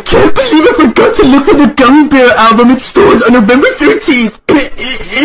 can't believe I forgot to look for the Gummy Bear album in stores on November 13th.